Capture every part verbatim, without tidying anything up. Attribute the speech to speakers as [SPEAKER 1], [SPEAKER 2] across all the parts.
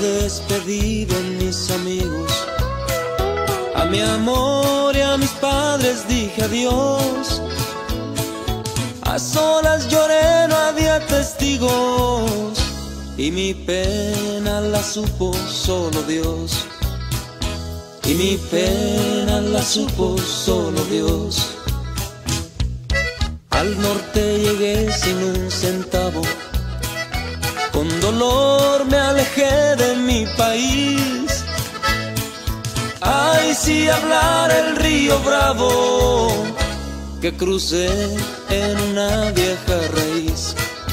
[SPEAKER 1] despedí de mis amigos, a mi amor y a mis padres dije adiós. A solas lloré, no había testigos, y mi pena la supo solo Dios. Y mi pena la supo solo Dios. Al norte llegué sin un centavo, con dolor me alejé de mi país. Ay, si hablara el río Bravo, que crucé en una vieja raíz,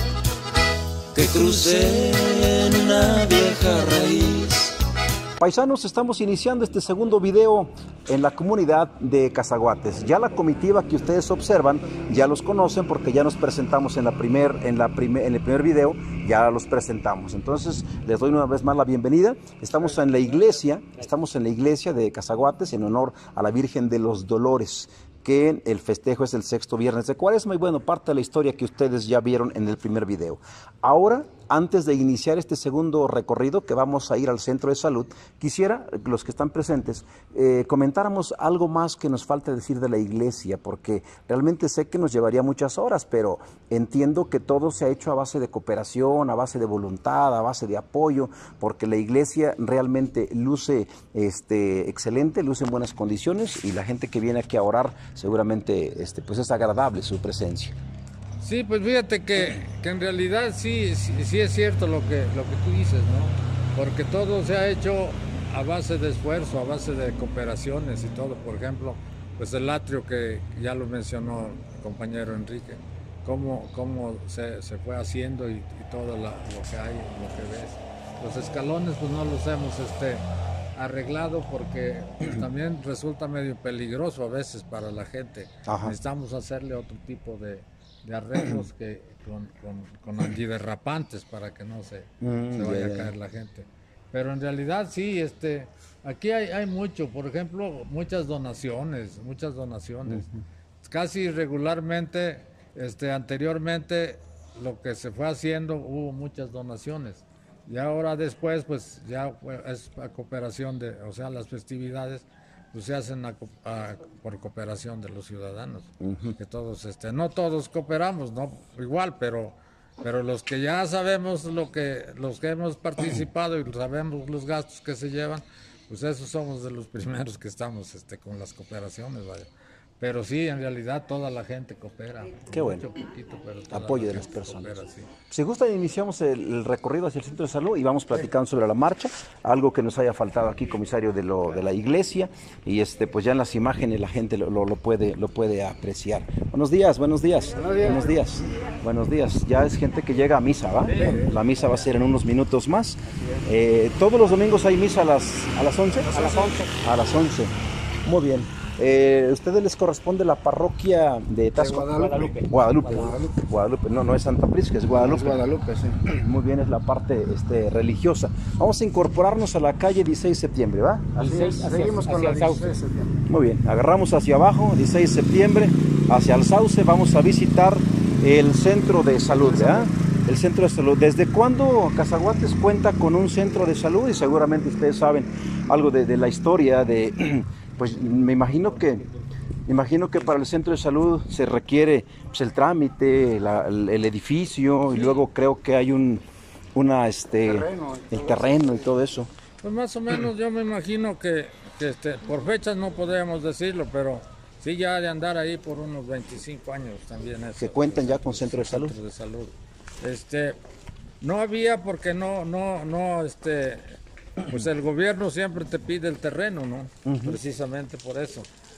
[SPEAKER 1] que crucé en una vieja raíz.
[SPEAKER 2] Paisanos, estamos iniciando este segundo video en la comunidad de Cazaguates. Ya la comitiva que ustedes observan, ya los conocen porque ya nos presentamos en, la primer, en, la primer, en el primer video, ya los presentamos. Entonces, les doy una vez más la bienvenida. Estamos en la iglesia, estamos en la iglesia de Cazaguates en honor a la Virgen de los Dolores, que el festejo es el sexto viernes de Cuaresma y bueno, parte de la historia que ustedes ya vieron en el primer video. Ahora, antes de iniciar este segundo recorrido que vamos a ir al centro de salud, quisiera, los que están presentes, eh, comentáramos algo más que nos falta decir de la iglesia, porque realmente sé que nos llevaría muchas horas, pero entiendo que todo se ha hecho a base de cooperación, a base de voluntad, a base de apoyo, porque la iglesia realmente luce este, excelente, luce en buenas condiciones y la gente que viene aquí a orar seguramente este, pues es agradable su presencia.
[SPEAKER 3] Sí, pues fíjate que, que en realidad sí, sí, sí es cierto lo que, lo que tú dices, ¿no? Porque todo se ha hecho a base de esfuerzo, a base de cooperaciones y todo. Por ejemplo, pues el atrio que ya lo mencionó el compañero Enrique, cómo, cómo se, se fue haciendo y, y todo la, lo que hay, lo que ves. Los escalones pues no los hemos este, arreglado porque también resulta medio peligroso a veces para la gente. Ajá. Necesitamos hacerle otro tipo de... de arreglos que con, con, con antiderrapantes para que no se, mm, se vaya yeah, a caer la gente. Pero en realidad sí, este, aquí hay, hay mucho, por ejemplo, muchas donaciones, muchas donaciones. Uh-huh. Casi regularmente, este, anteriormente, lo que se fue haciendo, hubo muchas donaciones. Y ahora después, pues ya es a cooperación de, o sea, las festividades, pues se hacen a, a, por cooperación de los ciudadanos, uh-huh. que todos, este, no todos cooperamos, no igual, pero, pero los que ya sabemos lo que, los que hemos participado y sabemos los gastos que se llevan, pues esos somos de los primeros que estamos, este, con las cooperaciones, vaya. Pero sí, en realidad toda la gente coopera.
[SPEAKER 2] Qué bueno.
[SPEAKER 3] Mucho, poquito, pero
[SPEAKER 2] apoyo de las personas. Coopera, sí. Si gusta, iniciamos el, el recorrido hacia el centro de salud y vamos platicando sobre la marcha, algo que nos haya faltado aquí, comisario de, lo, de la iglesia, y este, pues ya en las imágenes la gente lo, lo, lo, puede, lo puede apreciar. Buenos días, buenos días. Buenos días. Buenos días. Buenos días. Ya es gente que llega a misa, ¿va? La misa va a ser en unos minutos más. Eh, ¿Todos los domingos hay misa a las, a las once?
[SPEAKER 4] A las once.
[SPEAKER 2] A las once. Muy bien. Eh, ¿Ustedes les corresponde la parroquia de Tasco?
[SPEAKER 4] De Guadalupe.
[SPEAKER 2] Guadalupe. Guadalupe. Guadalupe. No, no es Santa Prisca, es Guadalupe.
[SPEAKER 4] Es Guadalupe, sí.
[SPEAKER 2] Muy bien, es la parte este, religiosa. Vamos a incorporarnos a la calle dieciséis de septiembre, ¿va?
[SPEAKER 4] Así es, seguimos con la dieciséis de septiembre.
[SPEAKER 2] Muy bien, agarramos hacia abajo, dieciséis de septiembre, hacia el Sauce, vamos a visitar el centro de salud, ¿verdad? El centro de salud. ¿Desde cuándo Cazaguates cuenta con un centro de salud? Y seguramente ustedes saben algo de, de la historia de... Pues me imagino que, me imagino que para el centro de salud se requiere pues, el trámite, la, el, el edificio, sí. Y luego creo que hay un una este
[SPEAKER 4] terreno,
[SPEAKER 2] el terreno y todo eso.
[SPEAKER 3] Pues más o menos yo me imagino que, que este, por fechas no podríamos decirlo, pero sí ya de andar ahí por unos veinticinco años también. Eso,
[SPEAKER 2] que cuentan ya con centro de salud.
[SPEAKER 3] Centro de salud. Este, no había porque no, no, no, este... Pues el gobierno siempre te pide el terreno, ¿no? Uh-huh. Precisamente por eso.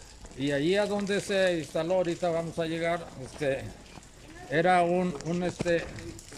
[SPEAKER 3] Y allí a donde se instaló, ahorita vamos a llegar, este, era un, un este...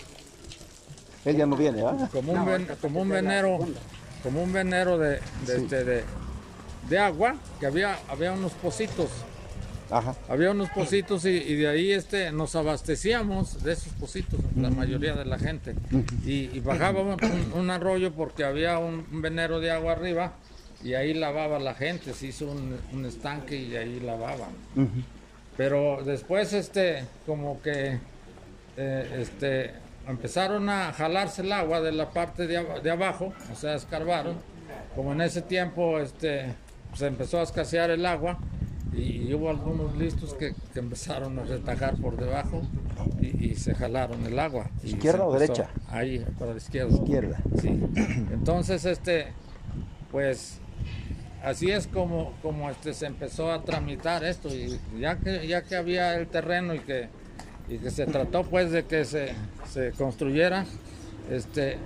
[SPEAKER 2] Él ya no viene, ¿ah?
[SPEAKER 3] Como un, ven, como un venero, como un venero de, de, sí. este, de, de agua, que había, había unos pocitos.
[SPEAKER 2] Ajá.
[SPEAKER 3] Había unos pocitos y, y de ahí este, nos abastecíamos de esos pocitos, uh-huh. la mayoría de la gente. Uh-huh. y, y bajábamos un, un arroyo porque había un, un venero de agua arriba y ahí lavaba la gente, se hizo un, un estanque y ahí lavaban. Uh-huh. Pero después este, como que eh, este, empezaron a jalarse el agua de la parte de, ab de abajo, o sea, escarbaron. Como en ese tiempo este, se empezó a escasear el agua y, y hubo algunos listos que, que empezaron a retajar por debajo y, y se jalaron el agua.
[SPEAKER 2] ¿Izquierda o derecha?
[SPEAKER 3] Ahí, para la izquierda.
[SPEAKER 2] Izquierda.
[SPEAKER 3] Sí. Entonces, este, pues, así es como, como este, se empezó a tramitar esto. Y ya que, ya que había el terreno y que, y que se trató, pues, de que se, se construyera, este,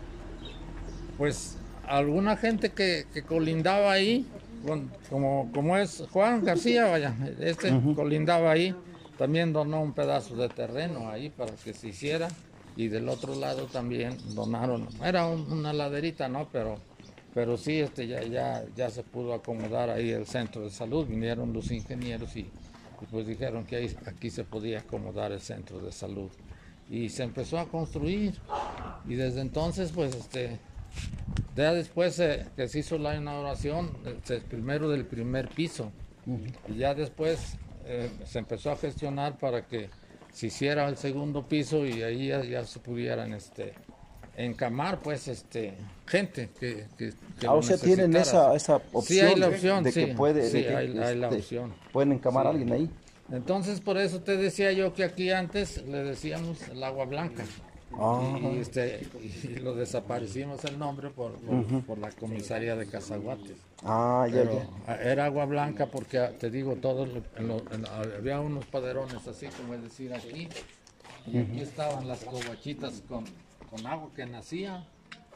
[SPEAKER 3] pues, alguna gente que, que colindaba ahí, con, como, como es Juan García, vaya, este uh-huh. colindaba ahí, también donó un pedazo de terreno ahí para que se hiciera, y del otro lado también donaron, era un, una laderita, ¿no? Pero, pero sí, este, ya, ya, ya se pudo acomodar ahí el centro de salud, vinieron los ingenieros y, y pues dijeron que ahí, aquí se podía acomodar el centro de salud. Y se empezó a construir, y desde entonces, pues, este... Ya después eh, que se hizo la inauguración, eh, primero del primer piso, uh-huh. y ya después eh, se empezó a gestionar para que se hiciera el segundo piso y ahí ya, ya se pudieran este, encamar pues este gente que, que, que
[SPEAKER 2] ah, o sea, tienen esa, esa opción,
[SPEAKER 3] sí, hay la opción
[SPEAKER 2] de
[SPEAKER 3] sí,
[SPEAKER 2] que puede,
[SPEAKER 3] sí,
[SPEAKER 2] de que,
[SPEAKER 3] hay,
[SPEAKER 2] este,
[SPEAKER 3] hay la opción.
[SPEAKER 2] Pueden encamar
[SPEAKER 3] sí.
[SPEAKER 2] a alguien ahí.
[SPEAKER 3] Entonces por eso te decía yo que aquí antes le decíamos el agua blanca.
[SPEAKER 2] Ah.
[SPEAKER 3] Y, este, y lo desaparecimos el nombre por, por, uh-huh. por la comisaría de Cazaguates.
[SPEAKER 2] Ah, ya,
[SPEAKER 3] Pero
[SPEAKER 2] ya.
[SPEAKER 3] Era agua blanca porque, te digo, todos en lo, en, había unos paderones así como es decir aquí. Y aquí uh-huh. estaban las covachitas con, con agua que nacía.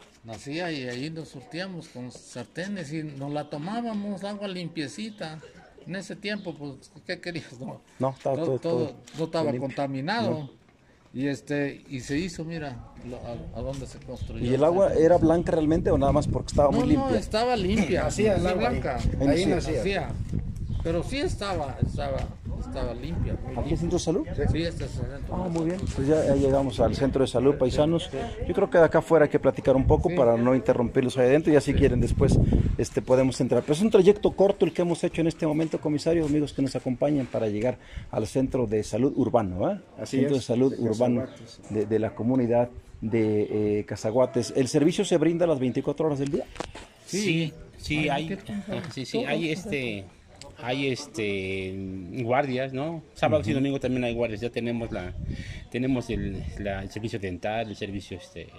[SPEAKER 3] Nacía y ahí nos surtíamos con sartenes y nos la tomábamos, agua limpiecita. En ese tiempo, pues, ¿qué querías? No,
[SPEAKER 2] no estaba todo, todo,
[SPEAKER 3] todo,
[SPEAKER 2] todo
[SPEAKER 3] no estaba
[SPEAKER 2] limpio.
[SPEAKER 3] contaminado.
[SPEAKER 2] No.
[SPEAKER 3] Y este y se hizo, mira, a, a dónde se construyó.
[SPEAKER 2] ¿Y el agua era blanca realmente o nada más porque estaba
[SPEAKER 3] no,
[SPEAKER 2] muy limpia?
[SPEAKER 3] No, estaba limpia.
[SPEAKER 4] Nacía el agua
[SPEAKER 3] blanca.
[SPEAKER 4] Ahí, ahí
[SPEAKER 3] nacía. nacía. Pero sí estaba, estaba, estaba limpia.
[SPEAKER 2] ¿Aquí es centro de salud?
[SPEAKER 3] Sí, sí este es el centro.
[SPEAKER 2] Ah, muy bien. Pues ya, ya llegamos al centro de salud, paisanos. Yo creo que de acá afuera hay que platicar un poco sí. para no interrumpirlos ahí adentro y así sí. quieren después este, podemos entrar. Pero es un trayecto corto el que hemos hecho en este momento, comisario, amigos que nos acompañan para llegar al centro de salud urbano, ¿eh?
[SPEAKER 4] Así
[SPEAKER 2] centro
[SPEAKER 4] es,
[SPEAKER 2] de salud
[SPEAKER 4] de
[SPEAKER 2] urbano de, de la comunidad de eh, Cazaguates. ¿El servicio se brinda a las veinticuatro horas del día?
[SPEAKER 5] Sí, sí, sí hay, sí, sí, hay este... Hay este guardias, ¿no? Sábado uh-huh. y domingo también hay guardias. Ya tenemos la tenemos el, la, el servicio dental, el servicio este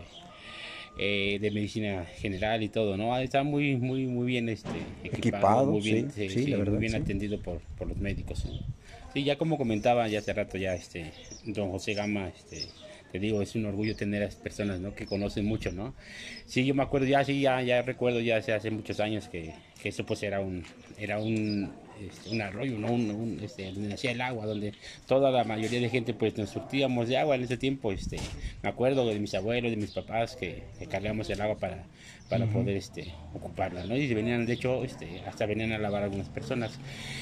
[SPEAKER 5] eh, de medicina general y todo, ¿no? Está muy muy muy bien este equipado,
[SPEAKER 2] equipado
[SPEAKER 5] muy bien,
[SPEAKER 2] sí,
[SPEAKER 5] sí,
[SPEAKER 2] sí, la verdad,
[SPEAKER 5] muy bien
[SPEAKER 2] sí.
[SPEAKER 5] atendido por, por los médicos. ¿Sí? Sí, ya como comentaba ya hace rato ya este don José Gama, este te digo, es un orgullo tener a esas personas, ¿no? Que conocen mucho, ¿no? Sí, yo me acuerdo ya, sí, ya, ya recuerdo ya hace, hace muchos años que, que eso pues era un, era un, este, un arroyo, ¿no? Un, un, este, donde nacía el agua, donde toda la mayoría de gente pues nos surtíamos de agua en ese tiempo, este, me acuerdo de mis abuelos, de mis papás que, que cargábamos el agua para, para uh-huh. poder, este, ocuparla, ¿no? Y venían, de hecho, este, hasta venían a lavar algunas personas.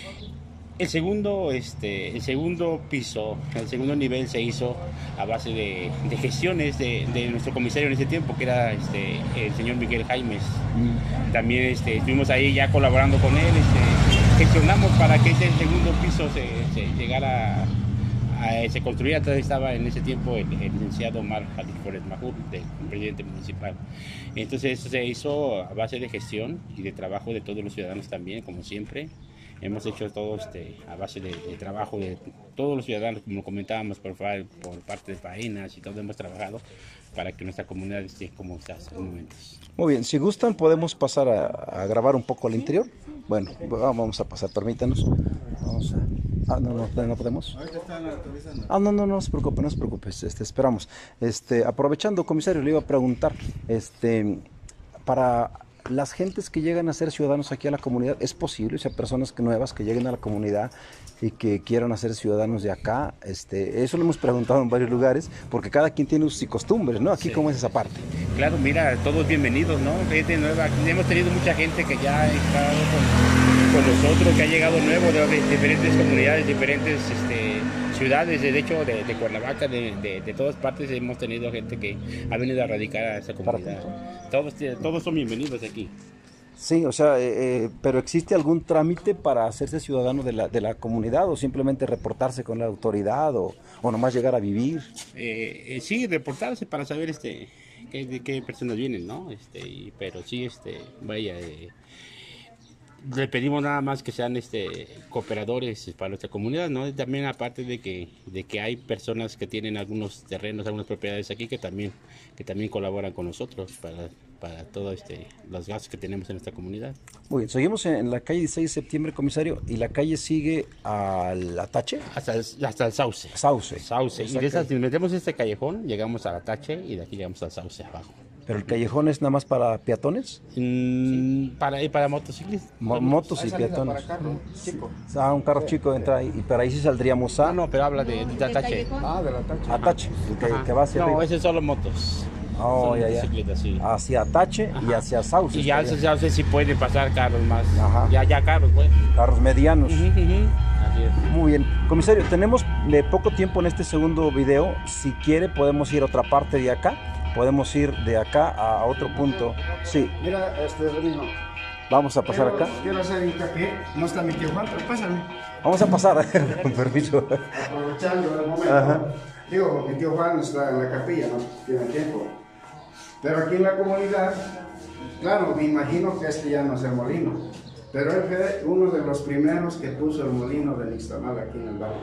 [SPEAKER 5] El segundo, este, el segundo piso, el segundo nivel se hizo a base de, de gestiones de, de nuestro comisario en ese tiempo, que era este, el señor Miguel Jaimes. Mm. También este, estuvimos ahí ya colaborando con él, este, gestionamos para que ese segundo piso se, se llegara a, a, se construyera. Todavía estaba en ese tiempo el, el licenciado Omar Jalil Flores Majur, del presidente municipal. Entonces eso se hizo a base de gestión y de trabajo de todos los ciudadanos también, como siempre. Hemos hecho todo este, a base de, de trabajo de todos los ciudadanos, como comentábamos, por, por parte de Faenas y todo, hemos trabajado para que nuestra comunidad esté como está en momentos.
[SPEAKER 2] Muy bien, si gustan podemos pasar a, a grabar un poco al interior. Bueno, vamos a pasar, permítanos. Vamos a... Ah, no, no, no podemos. Ah, no, no, no se preocupe, no se preocupe, este, esperamos. Este, aprovechando, comisario, le iba a preguntar, este, para... las gentes que llegan a ser ciudadanos aquí a la comunidad, ¿es posible? O sea, personas que nuevas que lleguen a la comunidad y que quieran ser ciudadanos de acá, este, eso lo hemos preguntado en varios lugares, porque cada quien tiene sus costumbres, ¿no? Aquí, sí. ¿Cómo es esa parte?
[SPEAKER 5] Claro, mira, todos bienvenidos, ¿no? Gente nueva, hemos tenido mucha gente que ya ha estado con, con nosotros, que ha llegado nuevo de, de diferentes comunidades, diferentes este, ciudades, de hecho, de, de Cuernavaca, de, de, de todas partes hemos tenido gente que ha venido a radicar a esa comunidad. Todos, todos son bienvenidos aquí.
[SPEAKER 2] Sí, o sea, eh, eh, pero ¿existe algún trámite para hacerse ciudadano de la, de la comunidad o simplemente reportarse con la autoridad o, o nomás llegar a vivir?
[SPEAKER 5] Eh, eh, sí, reportarse para saber este qué, de qué personas vienen, ¿no? Este, y, pero sí, este, vaya, eh, le pedimos nada más que sean este cooperadores para nuestra comunidad, ¿no? Y también aparte de que de que hay personas que tienen algunos terrenos, algunas propiedades aquí que también que también colaboran con nosotros para para todo este los gastos que tenemos en nuestra comunidad.
[SPEAKER 2] Muy bien, seguimos en la calle dieciséis de septiembre, comisario, y la calle sigue al Atache.
[SPEAKER 5] Hasta el, hasta el Sauce.
[SPEAKER 2] Sauce.
[SPEAKER 5] Sauce. Y de esas, si metemos este callejón, llegamos al Atache y de aquí llegamos al Sauce abajo.
[SPEAKER 2] ¿Pero el callejón es nada más para peatones?
[SPEAKER 5] Mm, para, y para motociclistas.
[SPEAKER 2] Mo motos y peatones.
[SPEAKER 4] Para carro chico.
[SPEAKER 2] Ah, un carro chico entra ahí, y para ahí sí saldríamos a...
[SPEAKER 5] Ah, no, pero habla de, de Atache.
[SPEAKER 4] Ah, de la tacha.
[SPEAKER 2] Atache, el que, que va hacia
[SPEAKER 5] No,
[SPEAKER 2] arriba.
[SPEAKER 5] ese es solo motos.
[SPEAKER 2] Oh,
[SPEAKER 5] Solo
[SPEAKER 2] ya, ya.
[SPEAKER 5] bicicletas, sí.
[SPEAKER 2] Hacia Atache y hacia Sauce.
[SPEAKER 5] Y ya
[SPEAKER 2] estaría.
[SPEAKER 5] ya sé si pueden pasar carros más.
[SPEAKER 2] Ajá.
[SPEAKER 5] Ya, ya carros, pues.
[SPEAKER 2] Carros medianos.
[SPEAKER 5] Ujú, ujú. Así es.
[SPEAKER 2] Muy bien. Comisario, tenemos de poco tiempo en este segundo video. Si quiere, podemos ir a otra parte de acá. Podemos ir de acá a otro punto. Sí,
[SPEAKER 4] Mira, este Rodrigo.
[SPEAKER 2] vamos a pasar acá.
[SPEAKER 4] Quiero hacer hincapié. No está mi tío Juan, pero pásame.
[SPEAKER 2] Vamos a pasar, con permiso.
[SPEAKER 4] Aprovechando el momento.
[SPEAKER 2] Ajá.
[SPEAKER 4] Digo, mi tío Juan está en la capilla, no tiene tiempo. Pero aquí en la comunidad, claro, me imagino que este ya no es el molino. Pero él fue uno de los primeros que puso el molino de Nixtamal aquí en el barrio.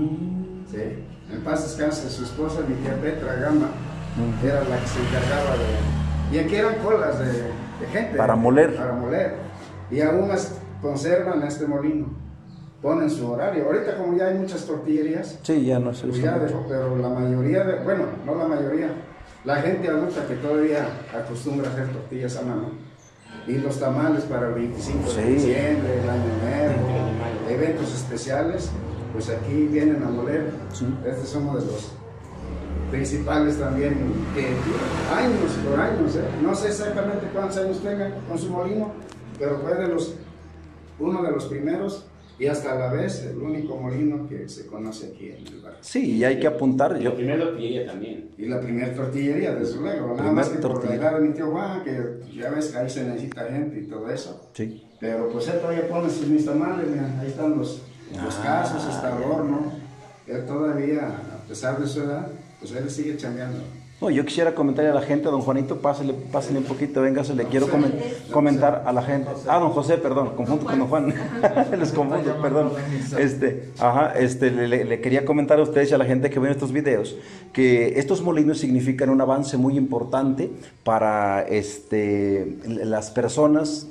[SPEAKER 2] Mm.
[SPEAKER 4] Sí. En paz descanse su esposa, mi tía Petra Gama, era la que se encargaba de... Y aquí eran colas de, de gente.
[SPEAKER 2] Para moler.
[SPEAKER 4] Para moler. Y aún las conservan este molino. Ponen su horario. Ahorita como ya hay muchas tortillerías,
[SPEAKER 2] Sí, ya no se
[SPEAKER 4] pues
[SPEAKER 2] usa
[SPEAKER 4] ya
[SPEAKER 2] mucho.
[SPEAKER 4] dejó, pero la mayoría, de, bueno, no la mayoría, la gente adulta que todavía acostumbra a hacer tortillas a mano. Y los tamales para el veinticinco de
[SPEAKER 2] Sí.
[SPEAKER 4] diciembre, el año nuevo, eventos especiales, pues aquí vienen a moler.
[SPEAKER 2] Sí.
[SPEAKER 4] Este es uno de los principales también, que años por años, ¿eh? No sé exactamente cuántos años tengan con su molino, pero fue de los, uno de los primeros y hasta a la vez el único molino que se conoce aquí en el barrio.
[SPEAKER 2] Sí, y hay que apuntar.
[SPEAKER 5] Yo
[SPEAKER 2] Yo,
[SPEAKER 5] primero tortillería también.
[SPEAKER 4] Y la primera tortillería, desde luego, nada
[SPEAKER 2] Primer
[SPEAKER 4] más que por la
[SPEAKER 2] tortilla.
[SPEAKER 4] edad de mi tío Juan, que ya ves que ahí se necesita gente y todo eso.
[SPEAKER 2] sí.
[SPEAKER 4] Pero pues él todavía pone sus nixtamales, mira, ahí están los, los
[SPEAKER 2] Ah.
[SPEAKER 4] casos, está el horno. Él todavía, a pesar de su edad, pues él sigue chambeando.
[SPEAKER 2] No, yo quisiera comentarle a la gente, don Juanito, pásele, pásele un poquito, véngase, le quiero comen- comentar a la gente. Ah, don José, perdón, confundo con don Juan. Les confundo, perdón. Este, ajá, este, le, le- le quería comentar a ustedes y a la gente que ven estos videos que estos molinos significan un avance muy importante para este, las personas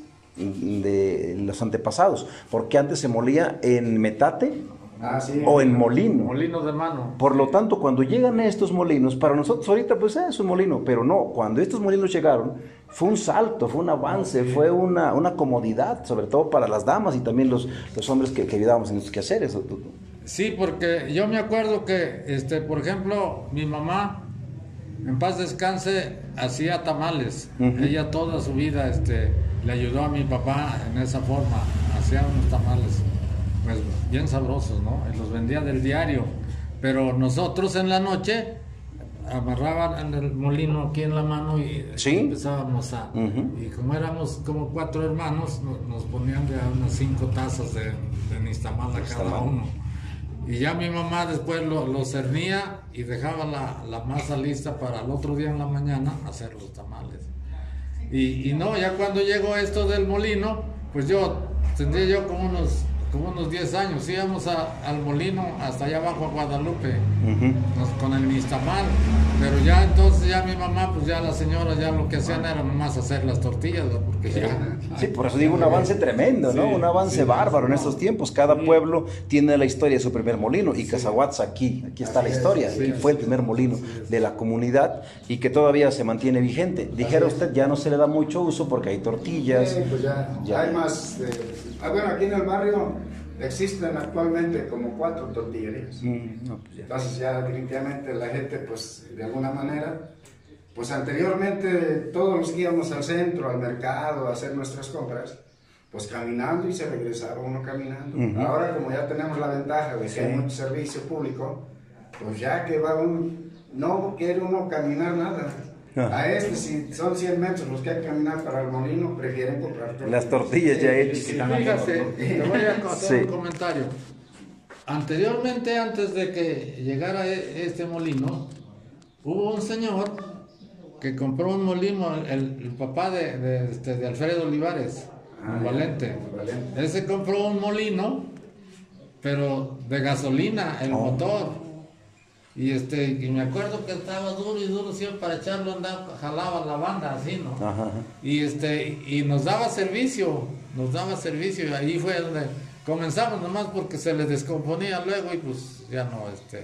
[SPEAKER 2] de los antepasados, porque antes se molía en metate
[SPEAKER 4] Ah, sí.
[SPEAKER 2] o en molino.
[SPEAKER 3] Molino de mano.
[SPEAKER 2] Por lo tanto, cuando llegan estos molinos, para nosotros ahorita pues eh, es un molino, pero no, cuando estos molinos llegaron, fue un salto, fue un avance, fue una, una comodidad, sobre todo para las damas y también los, los hombres que, que ayudábamos en los quehaceres.
[SPEAKER 3] Sí, porque yo me acuerdo que, este, por ejemplo, mi mamá, en paz descanse, hacía tamales.
[SPEAKER 2] Ujú.
[SPEAKER 3] Ella toda su vida este, le ayudó a mi papá en esa forma. Hacía unos tamales pues bien sabrosos, ¿no? Y los vendía del diario. Pero nosotros en la noche amarraban el molino aquí en la mano y
[SPEAKER 2] ¿Sí?
[SPEAKER 3] empezábamos a...
[SPEAKER 2] Ujú.
[SPEAKER 3] Y como éramos como cuatro hermanos, nos, nos ponían de a unas cinco tazas de, de nixtamal a cada
[SPEAKER 2] Nixtamal.
[SPEAKER 3] uno. Y ya mi mamá después lo, lo cernía y dejaba la, la masa lista para el otro día en la mañana hacer los tamales. Y, y no, ya cuando llegó esto del molino, pues yo tendría yo como unos, como unos diez años, íbamos a- al molino hasta allá abajo a Guadalupe,
[SPEAKER 2] Ujú.
[SPEAKER 3] nos- con el nixtamal, pero ya entonces ya mi mamá, pues ya las señoras ya lo que hacían era nomás hacer las tortillas, ¿no? Porque ya...
[SPEAKER 2] Sí, por eso digo un avance tremendo, ¿no?
[SPEAKER 3] Sí,
[SPEAKER 2] Un avance
[SPEAKER 3] sí,
[SPEAKER 2] bárbaro en
[SPEAKER 3] no.
[SPEAKER 2] estos tiempos. Cada pueblo tiene la historia de su primer molino y Cazahuatz aquí, aquí está la historia. Aquí fue el primer molino de la comunidad y que todavía se mantiene vigente. Dijera usted, ya no se le da mucho uso porque hay tortillas.
[SPEAKER 4] Sí, pues ya,
[SPEAKER 2] Ya.
[SPEAKER 4] hay más. eh, ah, bueno, aquí en el barrio existen actualmente como cuatro tortillerías.
[SPEAKER 2] Mm, no, pues ya.
[SPEAKER 4] Entonces ya definitivamente la gente, pues de alguna manera, pues anteriormente todos los que íbamos al centro, al mercado, a hacer nuestras compras, pues caminando y se regresaba uno caminando.
[SPEAKER 2] Ujú.
[SPEAKER 4] Ahora como ya tenemos la ventaja de que
[SPEAKER 2] Sí.
[SPEAKER 4] hay mucho servicio público, pues ya que va uno, no quiere uno caminar nada. A este, si son cien metros los que hay que caminar para el molino, prefieren comprar tortillas.
[SPEAKER 2] Las tortillas ya hechas.
[SPEAKER 3] Sí, fíjate, te voy a hacer
[SPEAKER 2] Sí.
[SPEAKER 3] un comentario. Anteriormente, antes de que llegara e- este molino, hubo un señor que compró un molino, el, el papá de, de, este, de Alfredo Olivares,
[SPEAKER 4] Ah,
[SPEAKER 3] un
[SPEAKER 4] ya,
[SPEAKER 3] Valente.
[SPEAKER 4] Valente.
[SPEAKER 3] Él se compró un molino, pero de gasolina, el
[SPEAKER 2] Oh.
[SPEAKER 3] motor. Y este, y me acuerdo que estaba duro y duro siempre para echarlo, andaba, jalaba la banda así, ¿no?
[SPEAKER 2] Ajá, ajá.
[SPEAKER 3] Y este, y nos daba servicio, nos daba servicio, y ahí fue donde comenzamos nomás porque se le descomponía luego y pues ya no, este,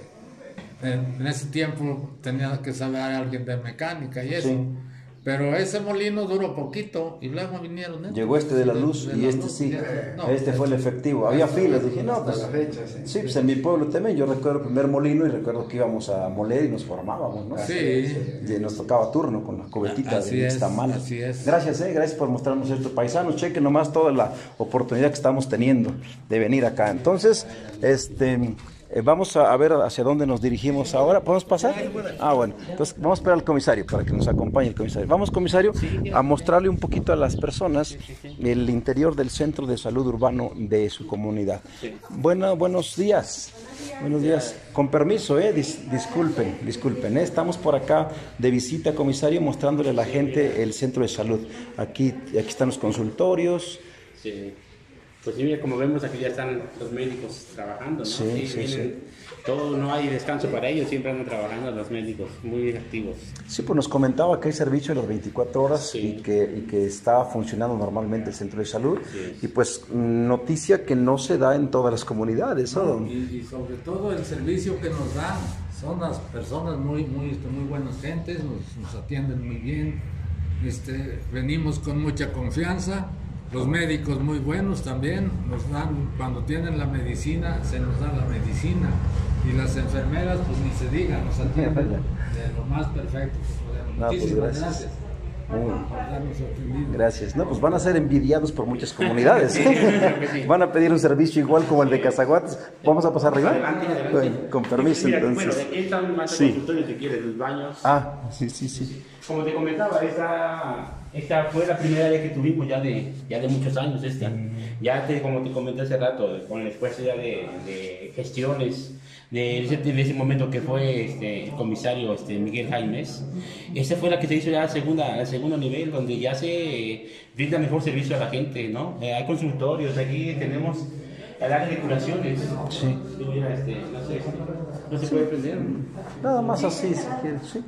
[SPEAKER 3] en, en ese tiempo tenía que saber alguien de mecánica y eso.
[SPEAKER 2] Sí.
[SPEAKER 3] Pero ese molino duró poquito y luego vinieron. ¿eh?
[SPEAKER 2] Llegó este de la luz
[SPEAKER 3] de
[SPEAKER 2] y
[SPEAKER 3] la
[SPEAKER 2] este
[SPEAKER 3] luz,
[SPEAKER 2] sí.
[SPEAKER 3] ya- no,
[SPEAKER 2] Este fue el efectivo. Había filas, dije, no,
[SPEAKER 4] Hasta
[SPEAKER 2] pues.
[SPEAKER 4] la fecha, sí.
[SPEAKER 2] Sí, pues en mi pueblo también. Yo recuerdo el primer molino y recuerdo que íbamos a moler y nos formábamos, ¿no?
[SPEAKER 3] Sí.
[SPEAKER 2] Y nos tocaba turno con la cubetita
[SPEAKER 3] Así
[SPEAKER 2] de
[SPEAKER 3] es,
[SPEAKER 2] nixtamal.
[SPEAKER 3] así es.
[SPEAKER 2] Gracias, eh, gracias por mostrarnos esto, paisanos. Chequen nomás toda la oportunidad que estamos teniendo de venir acá. Entonces, este. Eh, vamos a, a ver hacia dónde nos dirigimos ahora. ¿Podemos pasar? Ah, bueno. Entonces vamos a esperar al comisario para que nos acompañe el comisario. Vamos, comisario, a mostrarle un poquito a las personas el interior del centro de salud urbano de su comunidad. Bueno, buenos días. Buenos días. Con permiso, eh, dis- disculpen, disculpen. eh, Estamos por acá de visita, comisario, mostrándole a la gente el centro de salud. Aquí, aquí están los consultorios.
[SPEAKER 5] Sí. Pues sí, mira, como vemos aquí ya están los médicos trabajando, ¿no?
[SPEAKER 2] Sí, sí, sí.
[SPEAKER 5] Todo, no hay descanso para ellos, siempre andan trabajando los médicos, muy activos.
[SPEAKER 2] Sí, pues nos comentaba que hay servicio de las veinticuatro horas
[SPEAKER 5] Sí.
[SPEAKER 2] y, que, y que está funcionando normalmente el centro de salud.
[SPEAKER 5] Sí.
[SPEAKER 2] Y pues noticia que no se da en todas las comunidades, ¿no? don?
[SPEAKER 3] Y, y sobre todo el servicio que nos dan, son las personas muy, muy, este, muy buenas gentes, nos, nos atienden muy bien, este, venimos con mucha confianza, los médicos muy buenos también, nos dan, cuando tienen la medicina, se nos da la medicina, y las enfermeras, pues ni se diga, nos atienden de lo más perfecto que podemos.
[SPEAKER 2] No, pues,
[SPEAKER 3] Muchísimas
[SPEAKER 2] gracias.
[SPEAKER 3] gracias
[SPEAKER 2] Muy-
[SPEAKER 3] por darnos atendido.
[SPEAKER 2] Gracias. No, pues van a ser envidiados por muchas comunidades. Van a pedir un servicio igual como el de Cazaguates. ¿Vamos a pasar arriba?
[SPEAKER 5] Adelante, adelante.
[SPEAKER 2] Bueno, con permiso,
[SPEAKER 5] Mira,
[SPEAKER 2] entonces.
[SPEAKER 5] Bueno, aquí están más
[SPEAKER 2] Sí.
[SPEAKER 5] consultorios si quieres, los baños.
[SPEAKER 2] Ah, sí, sí, sí.
[SPEAKER 5] Como te comentaba, esta, esta fue la primera vez que tuvimos ya de, ya de muchos años esta. Ya te, como te comenté hace rato, con el esfuerzo ya de, de gestiones, de ese, de ese momento que fue este, el comisario este, Miguel Jaimes, esa fue la que se hizo ya a segunda, al segundo nivel, donde ya se brinda mejor servicio a la gente, ¿no? Eh, hay consultorios, aquí tenemos el área de curaciones.
[SPEAKER 2] Sí.
[SPEAKER 5] Digo, mira, este, no sé, no se puede prender.
[SPEAKER 2] Nada más así, si quieres, sí.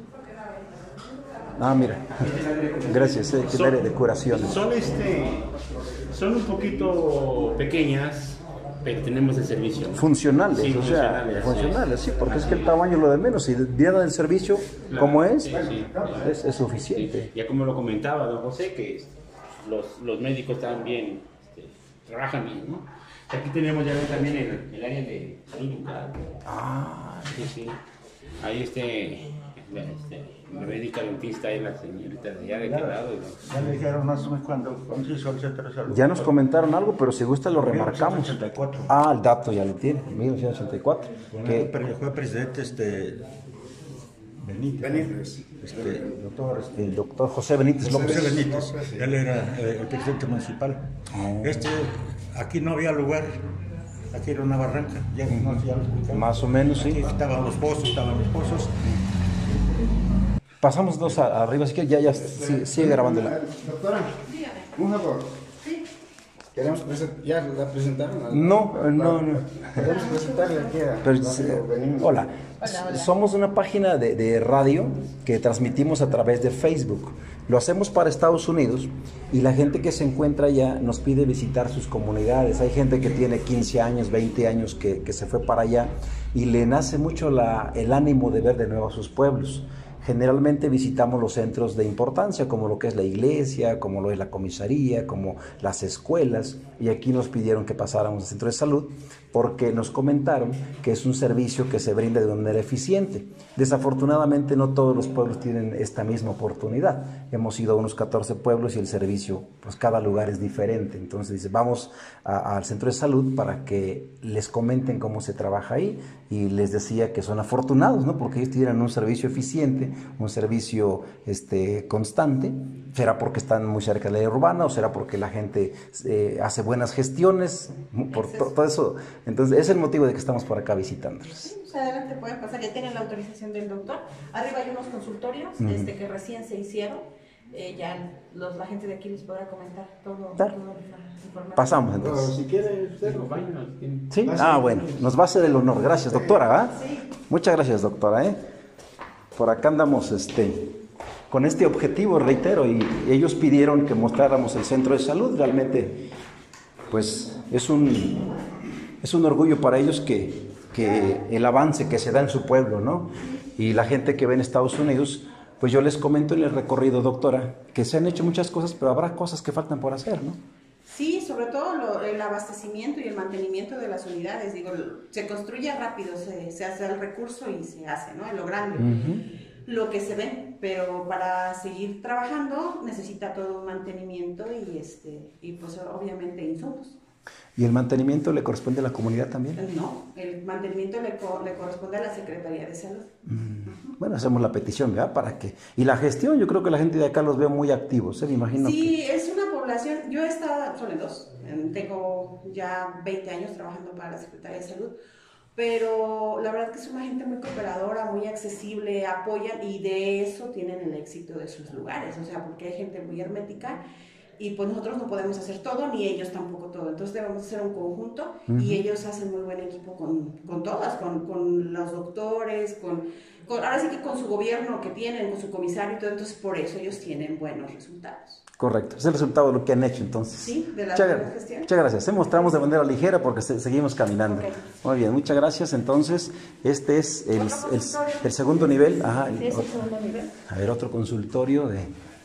[SPEAKER 2] Ah, mira. Gracias, eh, que es el área de curaciones.
[SPEAKER 5] Son, este, son un poquito pequeñas, pero tenemos el servicio.
[SPEAKER 2] Funcionales,
[SPEAKER 5] Sí,
[SPEAKER 2] o sea,
[SPEAKER 5] funcionales,
[SPEAKER 2] funcionales, sí, porque es que el
[SPEAKER 5] Así
[SPEAKER 2] tamaño es lo de menos. Si viera del servicio
[SPEAKER 5] Claro,
[SPEAKER 2] como es,
[SPEAKER 5] sí, sí.
[SPEAKER 2] es, es suficiente.
[SPEAKER 5] Sí, ya como lo comentaba don José, que los, los médicos también este, trabajan bien, ¿no? Aquí tenemos ya también el, el área de salud bucal.
[SPEAKER 2] Ah,
[SPEAKER 5] Sí, sí. Ahí este, la, este, la médica dentista es la señorita de allá de aquel lado. ¿no?
[SPEAKER 6] Ya le dijeron más o menos cuando, cuando se hizo el centro de salud.
[SPEAKER 2] ya nos comentaron algo, pero si gusta lo remarcamos.
[SPEAKER 6] mil novecientos ochenta y cuatro.
[SPEAKER 2] Ah, el dato ya lo tiene, mil novecientos ochenta y cuatro.
[SPEAKER 6] Con
[SPEAKER 2] Que,
[SPEAKER 6] él pre- fue presidente este Benítez.
[SPEAKER 4] Benítez.
[SPEAKER 6] Este, doctor este,
[SPEAKER 2] el doctor José Benítez López.
[SPEAKER 6] José Benítez. Él era eh, el presidente municipal. Este, aquí no había lugar. Aquí era una barranca. Ya, no, ya lo explicaron.
[SPEAKER 2] Más o menos, sí.
[SPEAKER 6] Aquí estaban los pozos, estaban los pozos.
[SPEAKER 2] Pasamos dos a- arriba, así que ya, ya sí- sigue grabando la...
[SPEAKER 4] Doctora, un favor. Queremos presentar, ¿ya la presentaron?
[SPEAKER 2] No, no, no.
[SPEAKER 4] Queremos presentarle aquí a
[SPEAKER 2] Pero,
[SPEAKER 4] donde venimos.
[SPEAKER 2] hola. Somos una página de, de radio que transmitimos a través de Facebook. Lo hacemos para Estados Unidos y la gente que se encuentra allá nos pide visitar sus comunidades. Hay gente que tiene quince años, veinte años que, que se fue para allá y le nace mucho la, el ánimo de ver de nuevo a sus pueblos. Generalmente visitamos los centros de importancia, como lo que es la iglesia, como lo es la comisaría, como las escuelas, y aquí nos pidieron que pasáramos al centro de salud porque nos comentaron que es un servicio que se brinda de una manera eficiente. Desafortunadamente no todos los pueblos tienen esta misma oportunidad. Hemos ido a unos catorce pueblos y el servicio, pues cada lugar es diferente. Entonces dice, vamos a, al centro de salud para que les comenten cómo se trabaja ahí, y les decía que son afortunados, ¿no? Porque ellos tienen un servicio eficiente, un servicio este, constante. ¿Será porque están muy cerca de la área urbana o será porque la gente eh, hace buenas gestiones? Por to, todo eso. Entonces, ese es el motivo de que estamos por acá visitándolos.
[SPEAKER 7] Sí, pues adelante pueden pasar, ya tienen la autorización del doctor. Arriba hay unos consultorios uh-huh. este, que recién se hicieron. Eh, ya los, la gente de aquí les podrá comentar todo.
[SPEAKER 2] Claro.
[SPEAKER 7] Toda la información.
[SPEAKER 2] Pasamos entonces.
[SPEAKER 4] Pero si quiere usted.
[SPEAKER 2] ¿Sí? Ah, bueno, nos va a hacer el honor. Gracias, doctora. ¿eh?
[SPEAKER 7] Sí.
[SPEAKER 2] Muchas gracias, doctora. ¿eh? Por acá andamos este, con este objetivo, reitero, y ellos pidieron que mostráramos el centro de salud. Realmente, pues, es un, es un orgullo para ellos que, que el avance que se da en su pueblo, ¿no? Y la gente que ve en Estados Unidos, pues yo les comento en el recorrido, doctora, que se han hecho muchas cosas, pero habrá cosas que faltan por hacer, ¿no?
[SPEAKER 7] Sí, sobre todo lo, el abastecimiento y el mantenimiento de las unidades. Digo, se construye rápido, se, se hace el recurso y se hace, ¿no? En lo grande, uh-huh. lo que se ve, pero para seguir trabajando necesita todo un mantenimiento y, este, y pues obviamente insumos.
[SPEAKER 2] ¿Y el mantenimiento le corresponde a la comunidad también?
[SPEAKER 7] No, el mantenimiento le, co le corresponde a la Secretaría de Salud. Mm.
[SPEAKER 2] Uh-huh. Bueno, hacemos la petición, ¿verdad? Para que... Y la gestión, yo creo que la gente de acá los veo muy activos, ¿eh? Me imagino
[SPEAKER 7] Sí,
[SPEAKER 2] que...
[SPEAKER 7] es una población... Yo he estado solo en dos. Tengo ya veinte años trabajando para la Secretaría de Salud. Pero la verdad que es una gente muy cooperadora, muy accesible, apoyan y de eso tienen el éxito de sus lugares. O sea, porque hay gente muy hermética y pues nosotros no podemos hacer todo, ni ellos tampoco todo. Entonces debemos hacer un conjunto uh-huh. y ellos hacen muy buen equipo con, con todas, con, con los doctores, con, con, ahora sí que con su gobierno que tienen, con su comisario y todo. Entonces por eso ellos tienen buenos resultados.
[SPEAKER 2] Correcto, es el resultado de lo que han hecho entonces.
[SPEAKER 7] Sí, de la
[SPEAKER 2] muchas,
[SPEAKER 7] gestión.
[SPEAKER 2] Muchas gracias, se mostramos de manera ligera porque se, seguimos caminando. Okay. Muy bien, muchas gracias. Entonces, este es el, el, el segundo nivel. Ajá,
[SPEAKER 7] sí, es el segundo nivel.
[SPEAKER 2] A ver, otro consultorio de...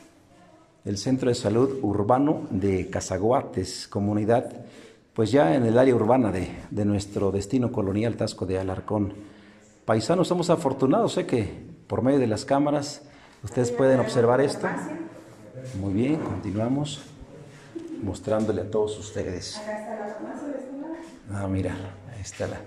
[SPEAKER 2] el Centro de Salud Urbano de Cazaguates, comunidad, pues ya en el área urbana de, de nuestro destino colonial Taxco de Alarcón. Paisanos, somos afortunados, sé que por medio de las cámaras ustedes pueden observar esto. Muy bien, continuamos mostrándole a todos ustedes.
[SPEAKER 7] Acá está la farmacia de este lado.
[SPEAKER 2] Ah, mira, ahí está la...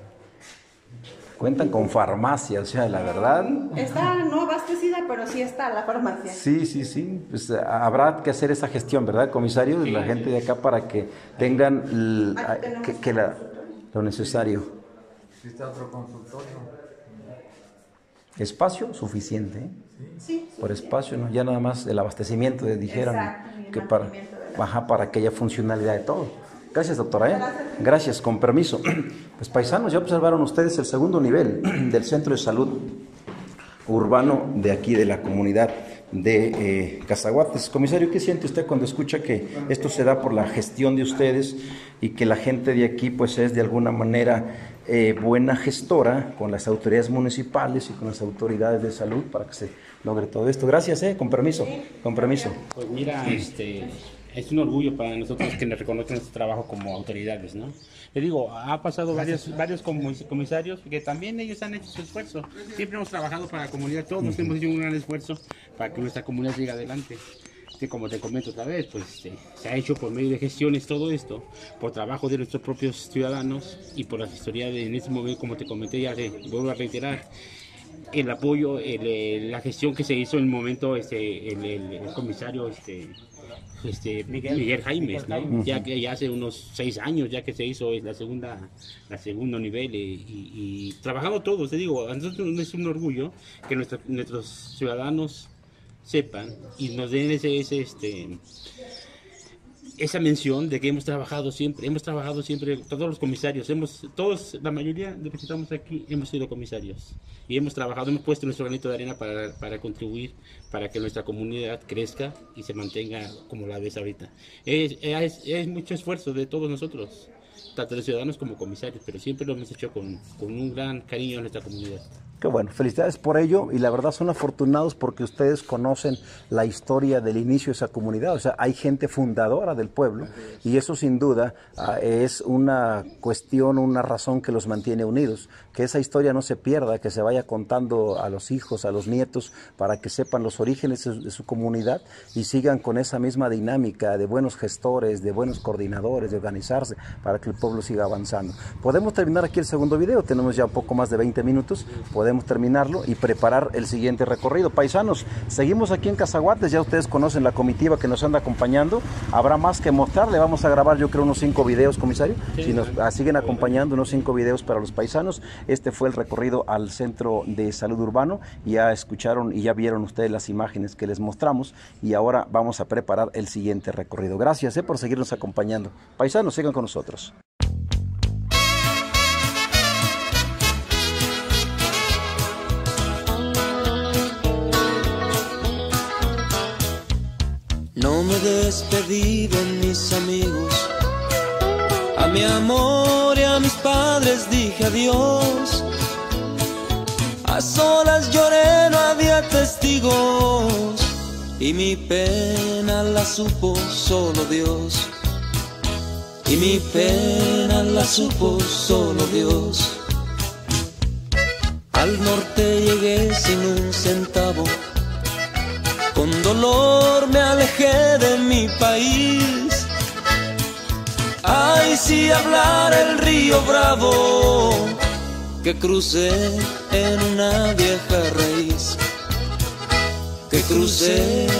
[SPEAKER 2] Cuentan con farmacia, o sea, la verdad...
[SPEAKER 7] Está no abastecida, pero sí está la farmacia.
[SPEAKER 2] Sí, sí, sí. Pues habrá que hacer esa gestión, ¿verdad, comisario? De la gente de acá para que tengan l, que, que la, lo necesario.
[SPEAKER 3] Sí, está otro consultorio.
[SPEAKER 2] Espacio suficiente, ¿eh?
[SPEAKER 7] Sí, sí.
[SPEAKER 2] Por espacio, ¿no? Ya nada más el abastecimiento, dijeron,
[SPEAKER 7] exacto,
[SPEAKER 2] que para, baja para aquella funcionalidad de todo. Gracias, doctora. ¿eh? Gracias, con permiso. Pues paisanos, ya observaron ustedes el segundo nivel del Centro de Salud Urbano de aquí de la comunidad de eh, Cazaguates. Comisario, ¿qué siente usted cuando escucha que esto se da por la gestión de ustedes y que la gente de aquí pues es de alguna manera eh, buena gestora con las autoridades municipales y con las autoridades de salud para que se logre todo esto? Gracias, ¿eh? Con permiso, con permiso.
[SPEAKER 5] Pues mira, este... es un orgullo para nosotros que nos reconozcan nuestro trabajo como autoridades, ¿no? Le digo, ha pasado varios, varios comisarios que también ellos han hecho su esfuerzo. Siempre hemos trabajado para la comunidad, todos uh-huh. hemos hecho un gran esfuerzo para que nuestra comunidad siga adelante. Este, como te comento otra vez, pues este, se ha hecho por medio de gestiones todo esto, por trabajo de nuestros propios ciudadanos y por la asesoría de, en este momento, como te comenté, ya te vuelvo a reiterar, el apoyo, el, el, la gestión que se hizo en el momento, este, el, el, el comisario este, este, Miguel, Miguel Jaimes, ¿no? Uh-huh. ya que ya hace unos seis años ya que se hizo la segunda, la segundo nivel y, y, y trabajado todos, te digo, a nosotros es un orgullo que nuestra, nuestros ciudadanos sepan y nos den ese, ese este esa mención de que hemos trabajado siempre, hemos trabajado siempre, todos los comisarios, hemos, todos, la mayoría de los que estamos aquí hemos sido comisarios y hemos trabajado, hemos puesto nuestro granito de arena para, para contribuir, para que nuestra comunidad crezca y se mantenga como la ves ahorita. Es, es, es mucho esfuerzo de todos nosotros, tanto de ciudadanos como comisarios, pero siempre lo hemos hecho con, con un gran cariño a nuestra comunidad.
[SPEAKER 2] Qué bueno, felicidades por ello y la verdad son afortunados porque ustedes conocen la historia del inicio de esa comunidad, o sea, hay gente fundadora del pueblo y eso sin duda uh, es una cuestión, una razón que los mantiene unidos, que esa historia no se pierda, que se vaya contando a los hijos, a los nietos, para que sepan los orígenes de su, de su comunidad y sigan con esa misma dinámica de buenos gestores, de buenos coordinadores, de organizarse para que el pueblo siga avanzando. Podemos terminar aquí el segundo video, tenemos ya un poco más de veinte minutos, podemos terminarlo y preparar el siguiente recorrido. Paisanos, seguimos aquí en Cazaguates, ya ustedes conocen la comitiva que nos anda acompañando, habrá más que mostrar, le vamos a grabar yo creo unos cinco videos, comisario, sí, si nos ah, siguen acompañando unos cinco videos para los paisanos. Este fue el recorrido al Centro de Salud Urbano, ya escucharon y ya vieron ustedes las imágenes que les mostramos y ahora vamos a preparar el siguiente recorrido. Gracias eh, por seguirnos acompañando. Paisanos, sigan con nosotros.
[SPEAKER 1] No me despedí de mis amigos, a mi amor y a mis padres dije adiós. A solas lloré, no había testigos, y mi pena la supo solo Dios. Y mi pena la supo solo Dios. Al norte llegué sin un centavo, con dolor me alejé de mi país. Ay, si hablara el río Bravo, que crucé en una vieja raíz, que crucé